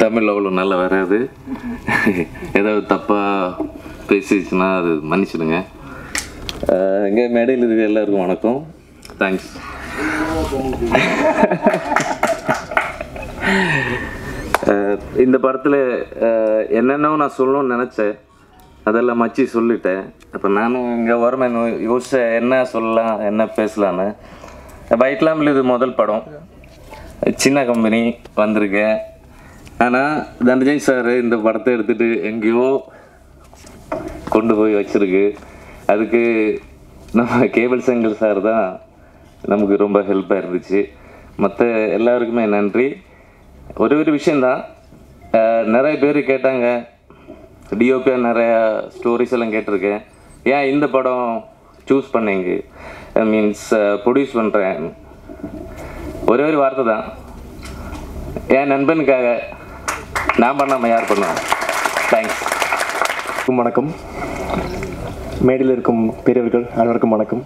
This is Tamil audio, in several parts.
தமிழ் அவ்வளோ நல்லா வராது. ஏதாவது தப்பாக பேசிச்சுன்னா அது மன்னிச்சிடுங்க. இங்கே மேடையில் இருக்க எல்லாருக்கும் வணக்கம். தேங்க்ஸ். இந்த படத்தில் என்னென்ன நான் சொல்லணும்னு நினச்சேன், அதெல்லாம் மச்சி சொல்லிட்டேன். அப்போ நானும் இங்கே வரமே யோசிச்சேன் என்ன சொல்லலாம் என்ன பேசலான்னு. பைட்லாமில் இது முதல் படம், சின்ன கம்பெனி வந்திருக்கேன். ஆனால் தனஞ்சய் சார் இந்த படத்தை எடுத்துகிட்டு எங்கேயோ கொண்டு போய் வச்சுருக்கு. அதுக்கு நம்ம கேபிள் சங்கர் சார் தான் நமக்கு ரொம்ப ஹெல்ப்பாக இருந்துச்சு. மற்ற எல்லாருக்குமே நன்றி. ஒரு விஷயந்தான், நிறைய பேர் கேட்டாங்க, டிஓபியாக நிறையா ஸ்டோரிஸ் எல்லாம் கேட்டிருக்கேன், ஏன் இந்த படம் சூஸ் பண்ணீங்க, மீன்ஸ் ப்ரொடியூஸ் பண்ணுறேன். ஒரே ஒரு வார்த்தை தான், என் நண்பனுக்காக நான் பண்ணாமல் யார் பண்ணுவேன். தேங்க்ஸ். வணக்கம். மேடையில் இருக்கும் பெரியவர்கள் அனைவருக்கும் வணக்கம்.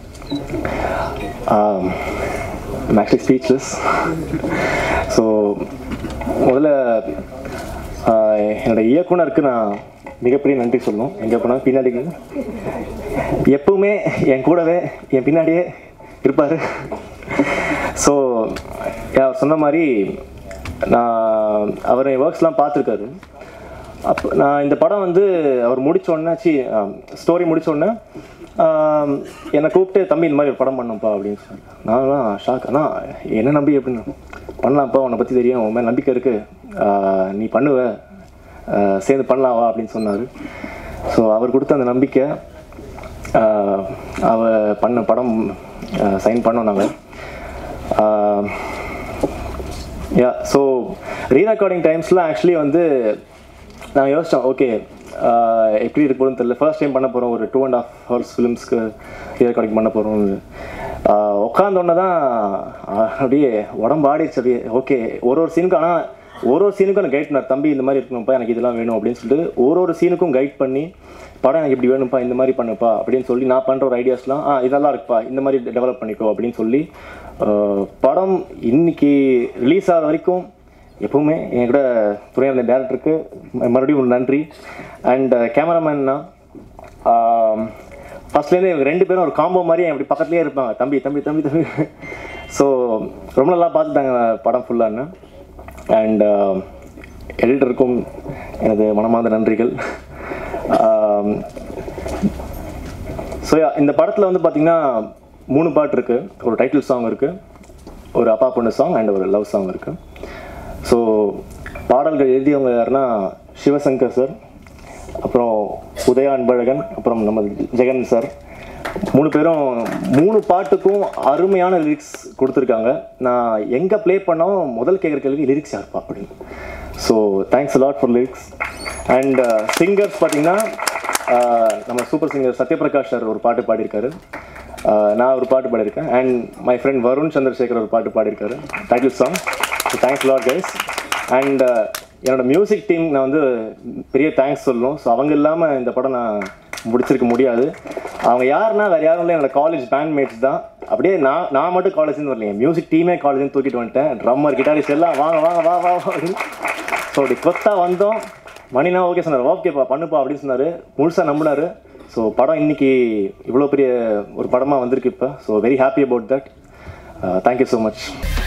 I'm actually speechless. ஸோ முதல்ல என்னோட இயக்குனருக்கு நான் மிகப்பெரிய நன்றி சொல்லணும். எங்கே போனால் பின்னாடி எப்பவுமே என் கூடவே என் பின்னாடியே இருப்பார். ஸோ அவர் சொன்ன மாதிரி நான் அவர் ஒர்க்ஸ்லாம் பார்த்துருக்காரு. அப்போ நான் இந்த படம் வந்து அவர் முடித்தோடனே ஸ்டோரி முடித்தோடனே என்னை கூப்பிட்டு, தம்பி இந்த மாதிரி ஒரு படம் பண்ணப்பா அப்படின்னு சொன்னேன். நான்லாம் ஷாக். ஆனால் என்ன நம்பி எப்படின்னு, பண்ணலாம்ப்பா, உன்னை பற்றி தெரியும், உன் மேலே நம்பிக்கை இருக்குது, நீ பண்ணுவ, சேர்ந்து பண்ணலாவா அப்படின்னு சொன்னார். ஸோ அவர் கொடுத்த அந்த நம்பிக்கை, பண்ண படம் சைன் பண்ணோம் நாங்கள். ஸோ ரீரெக்கார்டிங் டைம்ஸில் ஆக்சுவலி வந்து நான் யோசித்தோம், ஓகே எப்படி இருக்க போகிறோன்னு தெரியல, ஃபர்ஸ்ட் டைம் பண்ண போகிறோம், ஒரு 2.5 hours ஃபிலிம்ஸ்க்கு ரீரெக்கார்டிங் பண்ண போகிறோம். உட்காந்தோன்னே தான் அப்படியே உடம்பு ஆடிடுச்சு. அப்படியே ஓகே, ஒரு சீனுக்கும், ஆனால் ஒரு சீனுக்கும் எனக்கு கைட் பண்ணார், தம்பி இந்த மாதிரி இருக்கணும்ப்பா, எனக்கு இதெல்லாம் வேணும் அப்படின்னு சொல்லிட்டு ஒரு சீனுக்கும் கைட் பண்ணி, படம் எனக்கு இப்படி வேணும்ப்பா, இந்த மாதிரி பண்ணுப்பா அப்படின்னு சொல்லி, நான் பண்ணுற ஒரு ஐடியாஸ்லாம் இதெல்லாம் இருக்குப்பா, இந்த மாதிரி டெவலப் பண்ணிக்கோ அப்படின்னு சொல்லி, படம் இன்னைக்கு ரிலீஸ் ஆகிற வரைக்கும் எப்பவுமே என்கிட்ட துணை இருந்த டேரக்டருக்கு மறுபடியும் ஒரு நன்றி. அண்ட் கேமராமேன்னா ஃபர்ஸ்ட்லேருந்து இவங்க 2 பேரும் ஒரு காம்போ மாதிரி அப்படி பக்கத்துலேயே இருப்பாங்க, தம்பி தம்பி தம்பி தம்பி. ஸோ ரொம்ப நல்லா பார்த்துட்டாங்க படம் ஃபுல்லான்னு. அண்ட் எடிட்டருக்கும் எனது மனமார்ந்த நன்றிகள். ஸோ இந்த படத்தில் வந்து பார்த்திங்கன்னா 3 பாட்டு இருக்குது. ஒரு டைட்டில் சாங் இருக்குது, ஒரு அப்பா பொண்ணு சாங் அண்ட் ஒரு லவ் சாங் இருக்குது. ஸோ பாடல்கள் எழுதியவங்க யாருன்னா சிவசங்கர் சார், அப்புறம் உதயா அன்பழகன், அப்புறம் நம்ம ஜெகன் சார். 3 பேரும் 3 பாட்டுக்கும் அருமையான லிரிக்ஸ் கொடுத்துருக்காங்க. நான் எங்கே ப்ளே பண்ணாலும் முதல் கேட்குற கேள்வி லிரிக்ஸ் யாருப்பா அப்படின்னு. So thanks lot for lyrics. And singers பார்த்திங்கன்னா நம்ம சூப்பர் சிங்கர் சத்யபிரகாஷ் சார் ஒரு பாட்டு பாடியிருக்காரு, நான் ஒரு பாட்டு பாடியிருக்கேன், and my friend Varun Chandrasekhar ஒரு பாட்டு பாடியிருக்காரு, title song. So thanks lot guys. And என்னோட மியூசிக் டீம் நான் வந்து பெரிய தேங்க்ஸ் சொல்லணும். ஸோ அவங்க இல்லாமல் இந்த படம் நான் முடிச்சிருக்க முடியாது. அவங்க யாருன்னா வேறு யாரும் இல்லை, என்னோட காலேஜ் பேண்ட்மேட்ஸ் தான். அப்படியே நான் மட்டும் காலேஜ்னு வரலைங்க, மியூசிக் டீமே காலேஜ்னு தூக்கிட்டு வந்துட்டேன். ட்ரம்மர், கிட்டாரிஸ்ட் எல்லாம் வாங்க வாங்க வா வா அப்படின்னு. ஸோ அப்படி கொத்தாக வந்தோம். மணினா ஓகே சொன்னார், ஓகேப்பா பண்ணுப்பா அப்படின்னு சொன்னார், முழுசாக நம்பினார். ஸோ படம் இன்னைக்கு இவ்வளோ பெரிய ஒரு படமாக வந்திருக்கு இப்போ. So very happy about that. Thank you so much.